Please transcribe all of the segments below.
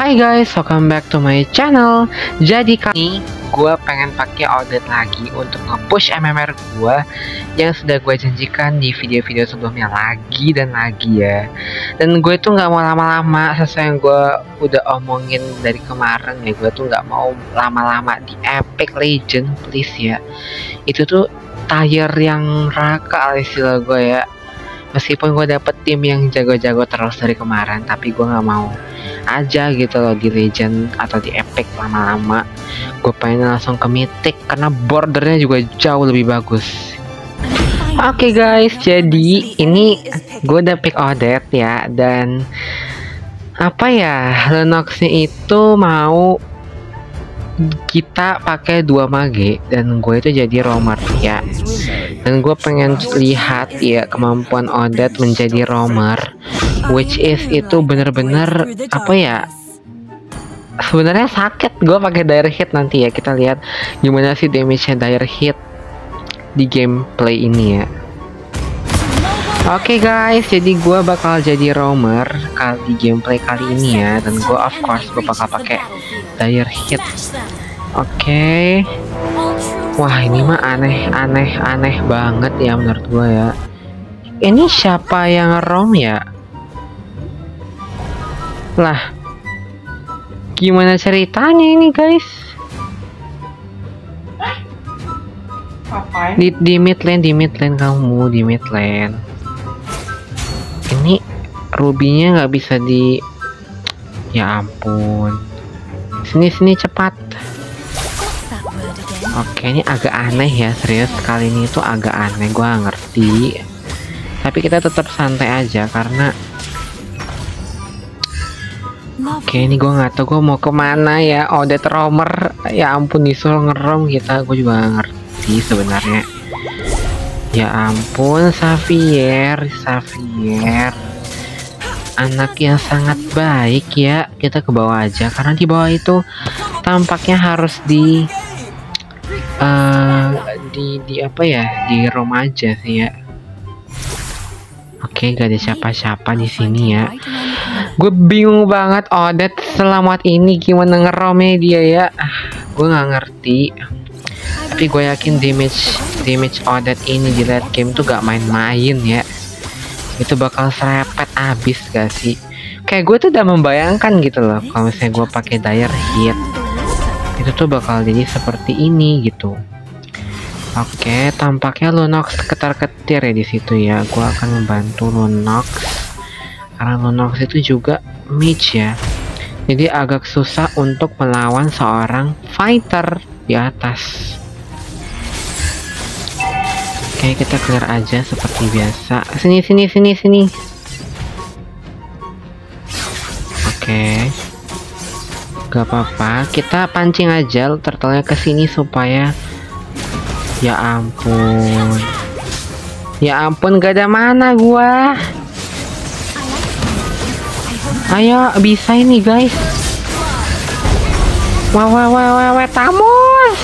Hai guys, welcome back to my channel. Jadi kali ini gue pengen pakai Odette lagi untuk nge-push MMR gue yang sudah gue janjikan di video-video sebelumnya lagi dan lagi ya. Dan gue tuh nggak mau lama-lama, sesuai yang gue udah omongin dari kemarin ya. Gue tuh nggak mau lama-lama di Epic Legend, please ya. Itu tuh tier yang raka istilah gue ya. Meskipun gue dapet tim yang jago-jago terus dari kemarin, tapi gue nggak mau aja gitu loh di Legend atau di Epic lama-lama. Gue pengen langsung ke Mythic karena bordernya juga jauh lebih bagus. Oke guys, jadi ini gue udah pick Odette ya, dan apa ya, Lunoxnya itu mau kita pakai 2 mage dan gue itu jadi roamer ya. Dan gue pengen lihat ya kemampuan Odette menjadi roamer, which is itu bener-bener apa ya, sebenarnya sakit gue pakai dire hit. Nanti ya kita lihat gimana sih damage-nya dire hit di gameplay ini ya. Oke guys, jadi gue bakal jadi roamer di gameplay kali ini ya, dan gue of course gue bakal pakai dire hit. Oke. Wah, ini mah aneh banget ya menurut gue ya. Ini siapa yang roam ya? Lah, gimana ceritanya ini guys? Di mid lane kamu, di mid lane. Ini rubinya nggak bisa di, ya ampun. Sini cepat. Oke, ini agak aneh ya, serius kali ini tuh agak aneh, gua ngerti. Tapi kita tetap santai aja karena oke, ini gua nggak tahu gua mau kemana ya. Odette roamer, ya ampun disuruh ngerom kita, gue juga gak ngerti sebenarnya. Ya ampun, Xavier, anak yang sangat baik ya. Kita ke bawah aja karena di bawah itu tampaknya harus di apa ya, di rom aja sih ya. Oke, gak ada siapa-siapa di sini ya. Gue bingung banget Odette selamat ini gimana ngeromnya dia ya. Gue nggak ngerti. Tapi gue yakin damage Odette ini di late game tuh gak main-main ya. Itu bakal serepet abis gak sih? Kayak gue tuh udah membayangkan gitu loh, kalau misalnya gue pakai dire hit itu tuh bakal jadi seperti ini gitu. Oke, tampaknya Lunox ketar-ketir ya di situ ya. Gue akan membantu Lunox karena Lunox itu juga mage ya. Jadi agak susah untuk melawan seorang fighter di atas. Oke, kita clear aja seperti biasa. Sini. Oke. Gak apa-apa, kita pancing aja turtle-nya ke sini supaya, ya ampun gak ada mana gua. Ayo, bisa ini guys. Wah, Tamus.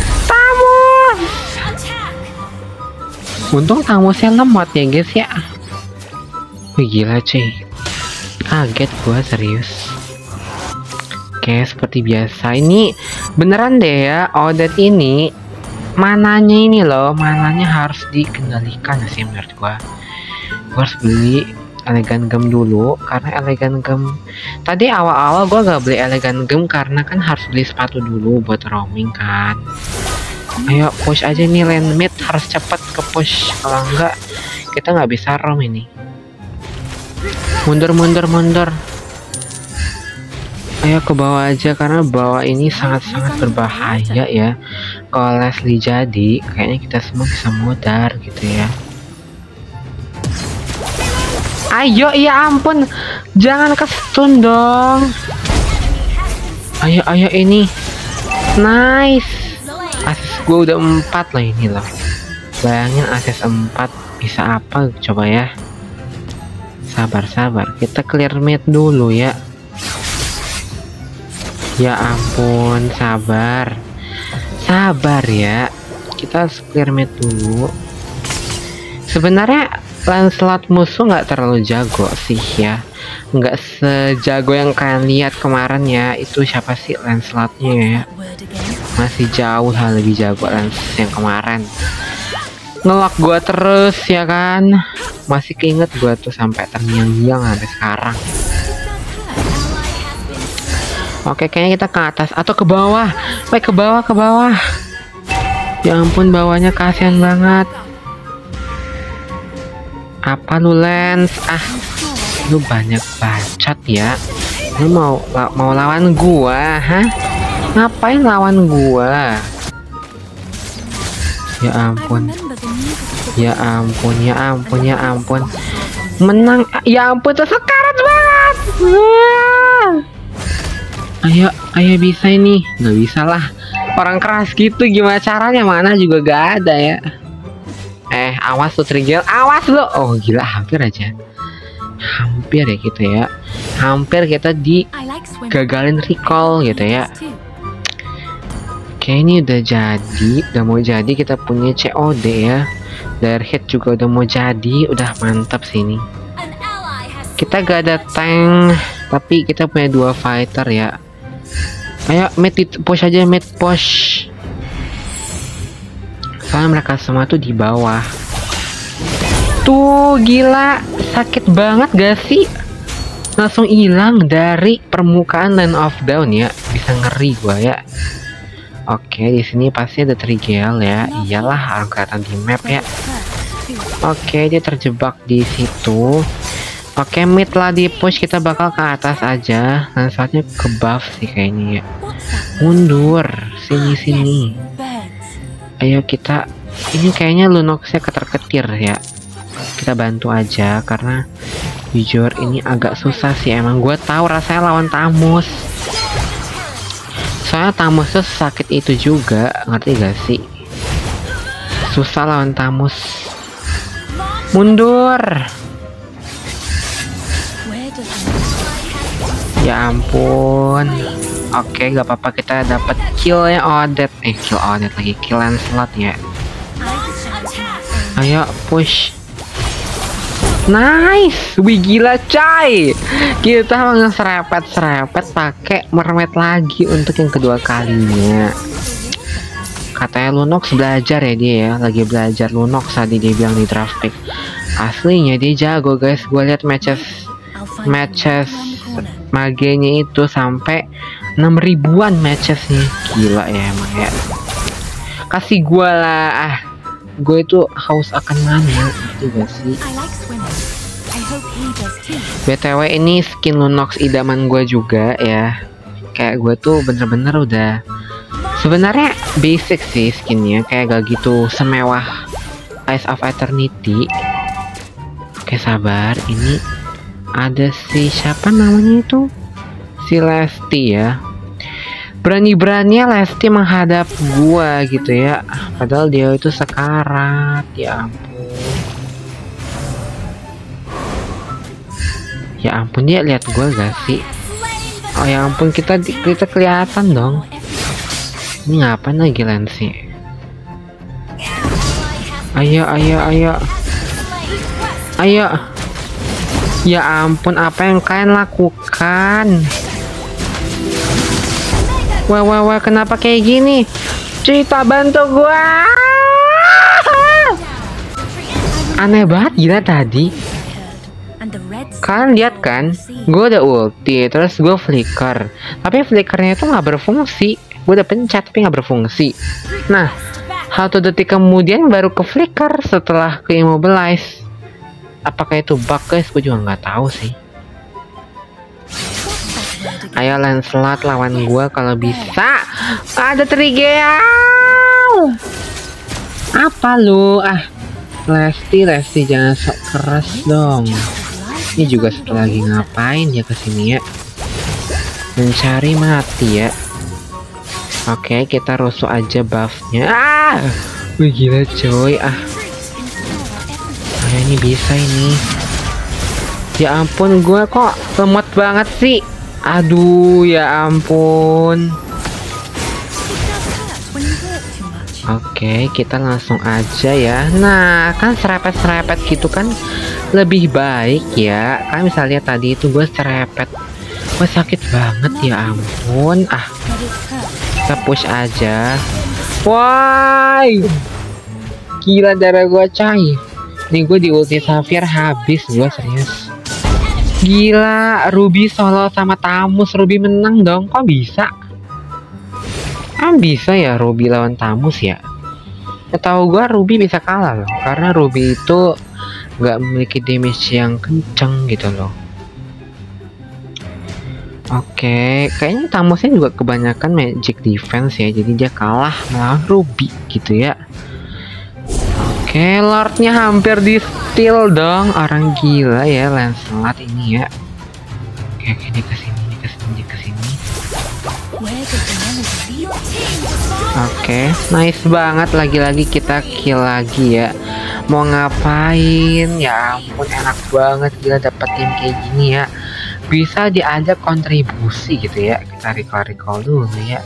Untung Tamusnya lemot ya guys ya. Wih, gila cuy, kaget gua serius. Oke, seperti biasa ini beneran deh ya, Odette ini mananya ini loh, mananya harus dikendalikan sih menurut gua. Gua harus beli Elegant Gem dulu karena Elegant Gem tadi awal-awal gua gak beli Elegant Gem karena kan harus beli sepatu dulu buat roaming kan. Ayo push aja nih lane mid, harus cepat ke push, kalau enggak kita nggak bisa roam ini. Mundur. Ayo ke bawah aja karena bawah ini sangat-sangat berbahaya ya. Kalau Leslie jadi, kayaknya kita semua bisa mudar gitu ya. Ayo, ya ampun, jangan ke stun dong. Ayo ini, nice. Asis gue udah 4 lah ini loh. Bayangin asis 4 bisa apa coba ya. Sabar, kita clear mid dulu ya. Ya ampun, sabar ya. Kita clear mid dulu. Sebenarnya Lancelot musuh nggak terlalu jago sih ya. nggak sejago yang kalian lihat kemarin ya. Itu siapa sih Lancelotnya ya? Masih jauh lah lebih jago Lance yang kemarin. Ngelok gua terus ya kan. Masih keinget gua tuh sampai terngiang-ngiang sampai sekarang. Oke, kayaknya kita ke atas atau ke bawah. Ke bawah, ke bawah. Ya ampun, bawahnya kasihan banget. Apa lu Lens? Lu banyak bacot ya. Lu mau lawan gua, hah? Ngapain lawan gua? Ya ampun. Ya ampun, ya ampun, ya ampun. Menang. Ya ampun, sekarat banget. Ayo bisa ini. Nggak bisa lah. Orang keras gitu gimana caranya? Mana juga gak ada ya. Awas tuh Trigel. Awas lo. Oh gila, hampir aja. Hampir ya gitu ya. Hampir kita digagalin recall gitu ya. Oke, ini udah jadi. Udah mau jadi, kita punya COD ya. Dari hit juga udah mau jadi. Udah mantap sih ini. Kita gak ada tank, tapi kita punya 2 fighter ya. Ayo mid push aja, mid push. Soalnya mereka semua tuh di bawah. Tuh gila, sakit banget gak sih? Langsung hilang dari permukaan Land of Dawn ya. Bisa ngeri gua ya. Oke, di sini pasti ada Trigel ya. Iyalah, orang kelihatan di map ya. Oke, dia terjebak di situ. Oke, mid lah di push, kita bakal ke atas aja. Dan saatnya ke buff sih kayaknya ya. Mundur, sini. Ayo kita, ini kayaknya Lunoxnya keter-ketir ya. Kita bantu aja karena jujur ini agak susah sih emang. Gue tahu rasanya lawan Tamus. Soalnya Tamus tuh sakit itu juga, ngerti gak sih? Susah lawan Tamus. Mundur. Ya ampun. Oke, gak apa-apa, kita dapat kill ya Odette. Kill Odette lagi, kill Lancelot ya. Ayo push. Nice, wih gila coy. Kita ngeserepet pakai mermaid lagi untuk yang kedua kalinya. Katanya Lunox belajar ya dia ya, lagi belajar Lunox tadi dia bilang di draft pick. Aslinya dia jago guys, gue lihat matches magenya itu sampai 6.000-an matchesnya. Gila ya emang ya. Kasih gue lah, gue itu haus akan mana gitu gak sih? BTW ini skin Lunox idaman gue juga ya. Kayak gue tuh bener-bener udah sebenarnya basic sih skinnya, kayak gak gitu semewah Eyes of Eternity. Oke sabar, ini ada si siapa namanya itu, si Lesti ya. Berani-beraninya Lesti menghadap gua gitu ya, padahal dia itu sekarat. Ya ampun, ya ampun, dia lihat gua gak sih? Oh ya ampun, kita kelihatan dong. Ini ngapain lagi Lesti? Ayo. Ya ampun, apa yang kalian lakukan? Wah, kenapa kayak gini? Cerita bantu gua. Aneh banget gila tadi. Kalian lihat kan? Gue udah ulti, terus gue flicker. Tapi flickernya itu nggak berfungsi. Gue udah pencet tapi nggak berfungsi. Nah, 1 detik kemudian baru ke flicker setelah ke immobilize. Apakah itu bug guys? Gue juga nggak tahu sih. Ayo Lancelot lawan gua kalau bisa. Ada Trigel. Apa lu? Lesti jangan sok keras dong. Ini juga lagi ngapain ya kesini ya? Mencari mati ya. Oke, kita rusuh aja buffnya. Wih gila coy. Ini bisa ini. Ya ampun, gua kok lemot banget sih. Aduh, ya ampun. Oke, kita langsung aja ya. Nah, kan serepet gitu kan lebih baik ya. Kalian bisa lihat tadi itu gue serepet, gue sakit banget ya ampun. Kita push aja. Why? Gila darah gue cair. Nih gue di ulti Xavier habis gue serius. Gila, Ruby solo sama Tamus, Ruby menang dong. Kok bisa? Kan bisa ya Ruby lawan Tamus ya. Tahu gue Ruby bisa kalah loh, karena Ruby itu nggak memiliki damage yang kenceng gitu loh. Oke, kayaknya Tamusnya juga kebanyakan magic defense ya, jadi dia kalah melawan Ruby gitu ya. Oke, Lordnya hampir di steal dong, orang gila ya Lancelot ini ya. Oke, dia kesini, dia kesini. Oke, nice banget, lagi-lagi kita kill lagi ya. Mau ngapain? Ya ampun, enak banget gila dapat tim kayak gini ya. Bisa diajak kontribusi gitu ya. Kita recall dulu ya.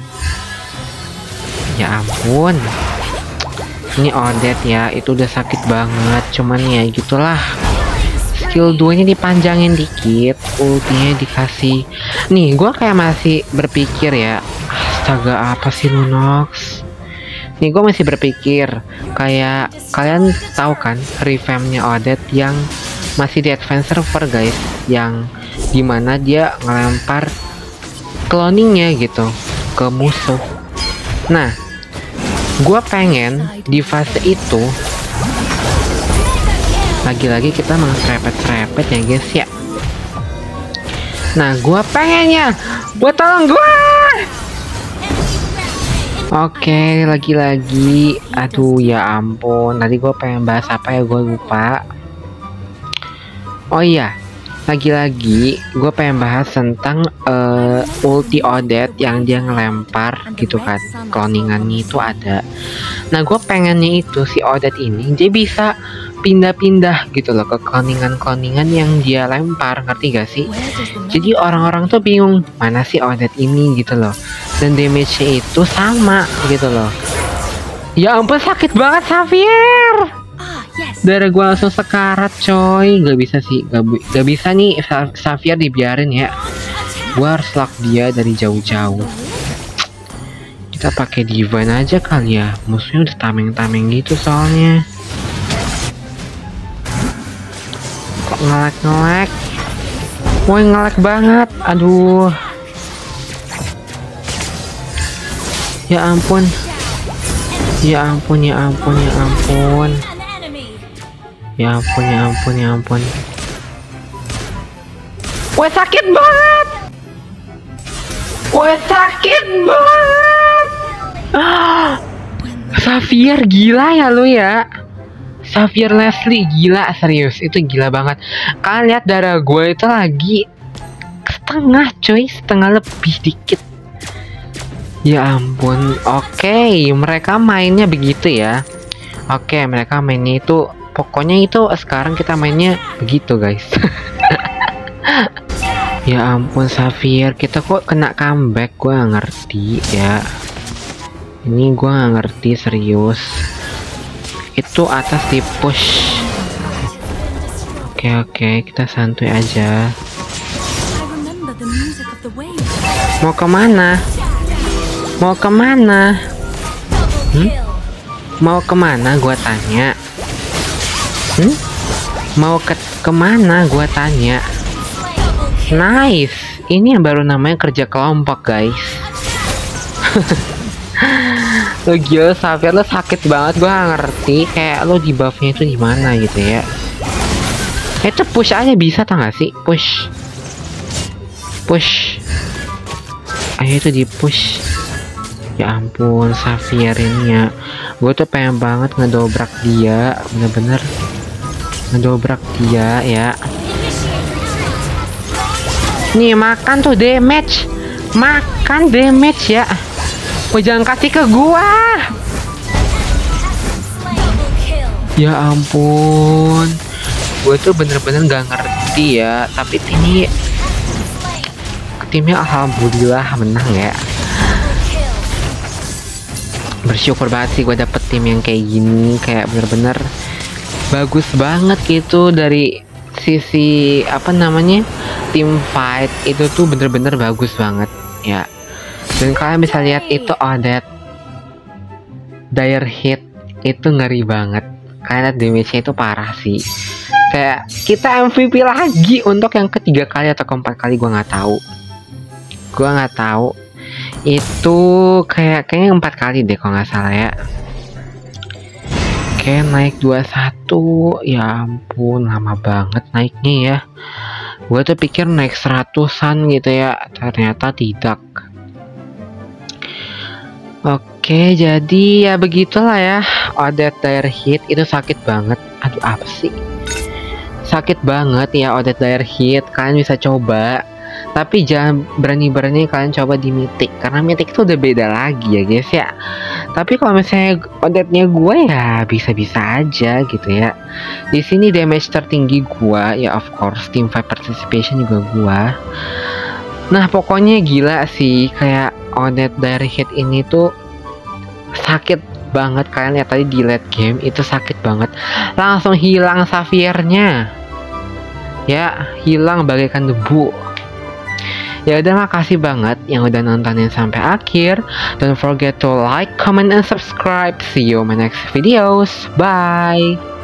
Ya ampun. Ini Odette ya, itu udah sakit banget. Cuman ya gitulah. Skill 2 nya dipanjangin dikit, ultinya dikasih. Nih, gua kayak masih berpikir ya. Astaga, apa sih Lunox? Nih, gue masih berpikir kayak kalian tahu kan revampnya Odette yang masih di advance server guys, yang dimana dia ngelempar cloningnya gitu ke musuh. Nah, gue pengen di fase itu lagi-lagi kita serepet ya guys ya. Nah, gue pengennya buat tolong gue. Oke, lagi-lagi, aduh ya ampun, tadi gue pengen bahas apa ya, gue lupa. Oh iya, lagi-lagi gue pengen bahas tentang ulti Odette yang dia ngelempar gitu kan, cloningannya itu ada. Nah, gue pengennya itu si Odette ini dia bisa pindah-pindah gitu loh ke cloningan yang dia lempar, ngerti gak sih? Jadi orang-orang tuh bingung mana sih Odette ini gitu loh, dan damage-nya itu sama gitu loh. Ya ampun, sakit banget Xavier. Darah gua langsung sekarat coy. Gak bisa sih, gak bisa nih Xavier dibiarin ya. Gua harus lock dia dari jauh-jauh. Kita pakai Divine aja kali ya, musuhnya udah tameng-tameng gitu soalnya. Kok ngelek-ngelek? Woi, ngelek banget, aduh. Ya ampun. Ya ampun, ya ampun, ya ampun. Ya ampun, ya ampun, ya ampun. Woi, sakit banget. Woi, sakit banget. Xavier gila ya lu ya. Xavier Leslie gila, serius itu gila banget. Kalian lihat darah gue itu lagi setengah coy, setengah lebih dikit. Ya ampun. Oke, mereka mainnya begitu ya. Oke, mereka mainnya itu pokoknya itu sekarang kita mainnya begitu guys. Ya ampun Xavier, kita kok kena comeback, gue gak ngerti ya. Ini gue gak ngerti serius. Itu atas di push. Oke, kita santuy aja. Mau kemana? Mau kemana? Mau kemana gua tanya? Mau kemana gua tanya? Nice. Ini yang baru namanya kerja kelompok guys. Lo gila Xavier, lo sakit banget, gua gak ngerti kayak lo di buffnya itu di mana gitu ya. Itu push aja bisa tau gak sih? Push. Ayo itu di push. Ya ampun Xavier ini ya, gue tuh pengen banget ngedobrak dia, bener-bener ngedobrak dia ya. Nih makan tuh damage, makan damage ya. Oh, jangan kasih ke gua. Ya ampun, gue tuh bener-bener gak ngerti ya. Tapi timnya alhamdulillah menang ya. Bersyukur banget sih gue dapet tim yang kayak gini, kayak bener-bener bagus banget gitu dari sisi apa namanya team fight itu tuh bener-bener bagus banget ya. Dan kalian bisa lihat itu Odette Dire Hit itu ngeri banget. Kalian lihat damage-nya itu parah sih. Kayak kita MVP lagi untuk yang ketiga kali atau keempat kali, gua nggak tahu. Itu kayaknya 4 kali deh kalau nggak salah ya. Oke, naik 21. Ya ampun, lama banget naiknya ya. Gue tuh pikir naik 100-an gitu ya, ternyata tidak. Oke, jadi ya begitulah ya. Odette Dire Hit itu sakit banget. Aduh, apa sih? Sakit banget ya Odette Dire Hit. Kalian bisa coba. Tapi jangan berani-berani kalian coba di Mythic, karena Mythic itu udah beda lagi ya guys ya. Tapi kalau misalnya Odette-nya gue ya bisa-bisa aja gitu ya. Di sini damage tertinggi gue ya of course team fight participation juga gue. Nah pokoknya gila sih, kayak Odette Dire Hit ini tuh sakit banget. Kalian lihat tadi di late game itu sakit banget. Langsung hilang Saphir-nya. Ya, hilang bagaikan debu. Ya udah, makasih banget yang udah nontonin sampai akhir. Don't forget to like, comment, and subscribe. See you in my next videos. Bye.